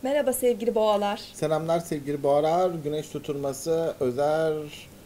Merhaba sevgili boğalar. Selamlar sevgili boğalar. Güneş tutulması özel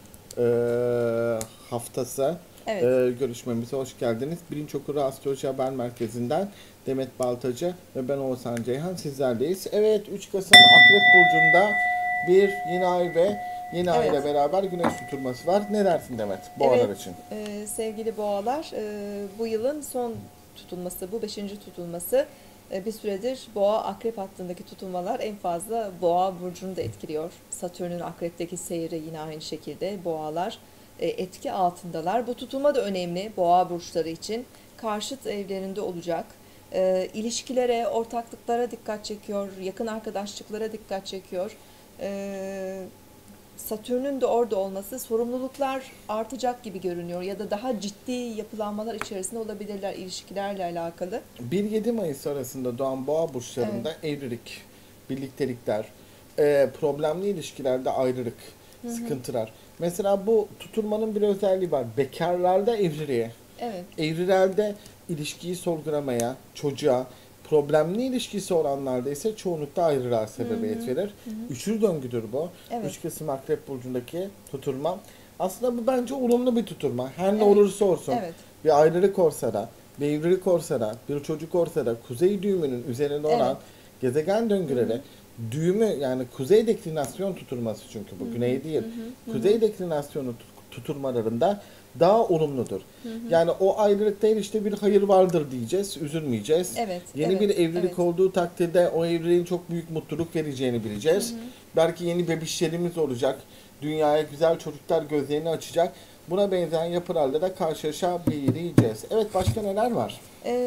haftası Evet, görüşmemize hoş geldiniz. Bilinç Okuru Astroloji Haber Merkezi'nden Demet Baltacı ve ben Oğuzhan Ceyhan sizlerleyiz. Evet, 3 Kasım Akrep Burcu'nda bir yeni ay ve yeni ay ile evet, beraber güneş tutulması var. Ne dersin Demet boğalar evet için? sevgili boğalar. Bu yılın son tutulması, bu beşinci tutulması. Bir süredir boğa akrep hattındaki tutulmalar en fazla boğa burcunu da etkiliyor. Satürn'ün akrepteki seyri yine aynı şekilde boğalar etki altındalar. Bu tutulma da önemli boğa burçları için. Karşıt evlerinde olacak. İlişkilere, ortaklıklara dikkat çekiyor, yakın arkadaşlıklara dikkat çekiyor. E, Satürn'ün de orada olması sorumluluklar artacak gibi görünüyor ya da daha ciddi yapılanmalar içerisinde olabilirler ilişkilerle alakalı. 1-7 Mayıs arasında doğan boğa Evet. burçlarında evlilik, birliktelikler, problemli ilişkilerde ayrılık, Hı hı. sıkıntılar. Mesela bu tutulmanın bir özelliği var. Bekarlarda evliliğe, Evet. evlilerde ilişkiyi sorgulamaya, çocuğa, problemli ilişkisi olanlarda ise çoğunlukla ayrılığa Hı hı. sebebiyet verir. Hı hı. Üçlü döngüdür bu. Evet. 3 Kasım Akrep Burcu'ndaki tutulma. Aslında bu bence olumlu bir tutulma. Her ne Evet. olursa olsun, Evet. bir ayrılık olsa da, bir evlilik olsa da, bir çocuk olsa da, kuzey düğümünün üzerinde Evet. olan gezegen Hı hı. döngüleri, düğümü yani kuzey deklinasyon tutulması, çünkü Hı bu hı. güney Hı değil, hı. Hı hı. kuzey deklinasyonu tutulmalarında daha olumludur. Hı hı. Yani o ayrılık değil, işte bir hayır vardır diyeceğiz, üzülmeyeceğiz. Evet. Yeni Evet. bir evlilik Evet. olduğu takdirde o evliliğin çok büyük mutluluk vereceğini Hı bileceğiz. hı. Belki yeni bebişlerimiz olacak. Dünyaya güzel çocuklar gözlerini açacak. Buna benzeyen yapılarla da karşılaşabileceğiz. Evet, başka neler var?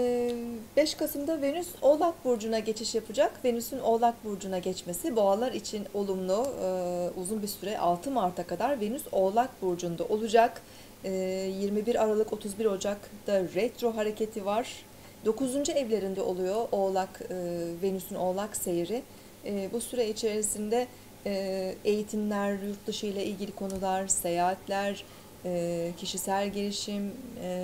5 Kasım'da Venüs Oğlak Burcu'na geçiş yapacak. Venüs'ün Oğlak Burcu'na geçmesi boğalar için olumlu. Uzun bir süre 6 Mart'a kadar Venüs Oğlak Burcu'nda olacak. 21 Aralık 31 Ocak'ta retro hareketi var. 9. evlerinde oluyor Oğlak, Venüs'ün Oğlak seyri. Bu süre içerisinde eğitimler, yurt dışı ile ilgili konular, seyahatler, kişisel gelişim,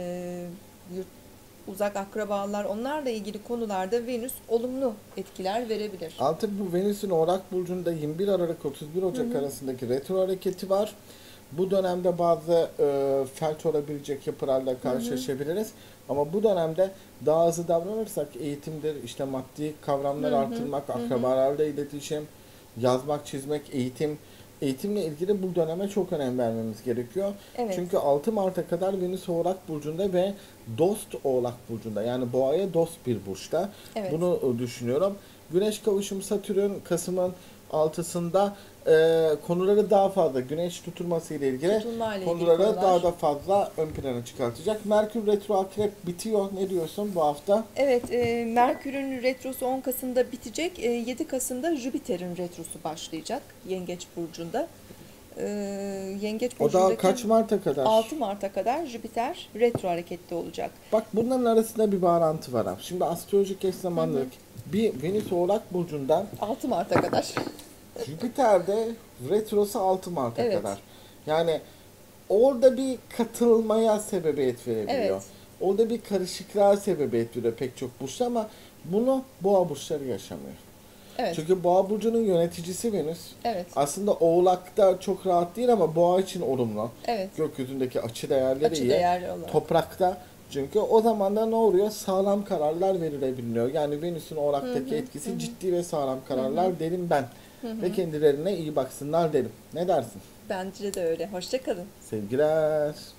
yurt uzak akrabalar, onlarla ilgili konularda Venüs olumlu etkiler verebilir. Artık bu Venüs'ün Oğlak Burcu'nda 21 Aralık 31 Hı Ocak hı. arasındaki retro hareketi var. Bu dönemde bazı felç olabilecek yapılarla Hı hı. karşılaşabiliriz. Ama bu dönemde daha hızlı davranırsak eğitimdir, işte maddi kavramlar Hı hı. artırmak, Hı hı. akrabalarla iletişim, yazmak, çizmek, eğitimle ilgili bu döneme çok önem vermemiz gerekiyor. Evet. Çünkü 6 Mart'a kadar Venüs Oğlak Burcu'nda ve Dost Oğlak Burcu'nda, yani Boğa'ya dost bir burçta. Evet. Bunu düşünüyorum. Güneş kavuşumu Satürn Kasım'ın 6'sında konuları daha fazla, güneş tutulması ile ilgili Tutulma ile ilgili konuları daha konular. da fazla ön plana çıkartacak. Merkür retro akrep bitiyor. Ne diyorsun bu hafta? Evet, Merkür'ün retrosu 10 Kasım'da bitecek. 7 Kasım'da Jüpiter'in retrosu başlayacak Yengeç Burcu'nda. E, Yengeç O da Burcu'ndaki kaç Mart'a kadar? 6 Mart'a kadar Jüpiter retro harekette olacak. Bak, bunların arasında bir bağlantı var abi. Şimdi astrolojik eş Hı hı. zamanlılık, bir Venüs Oğlak Burcu'ndan 6 Mart'a kadar. Jüpiter'de retrosu 6 Mart'a Evet, kadar. Yani orada bir katılmaya sebebiyet verebiliyor. evet, Orada bir karışıklığa sebebiyet veriyor pek çok burçta, ama bunu boğa burçları yaşamıyor. evet, Çünkü boğa burcunun yöneticisi Venüs. evet, Aslında Oğlak'ta çok rahat değil ama boğa için olumlu. evet. Gökyüzündeki açı değerleri Açı iyi. değerli olarak. Toprakta, çünkü o zaman da ne oluyor? Sağlam kararlar verilebiliyor. Yani Venüs'ün Hı Oğlak'taki hı, hı etkisi hı, ciddi ve sağlam hı hı, kararlar derim ben. hı Ve hı. kendilerine iyi baksınlar derim. Ne dersin? Bence de öyle. Hoşça kalın. Sevgiler.